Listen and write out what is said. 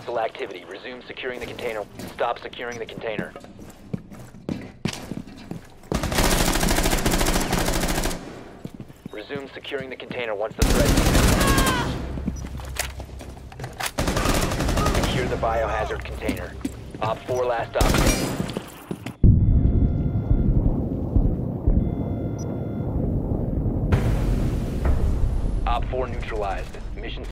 hostile activity. Resume securing the container. Stop securing the container. Resume securing the container once the threat is. Secure the biohazard container. Op 4 last option. Op 4 neutralized.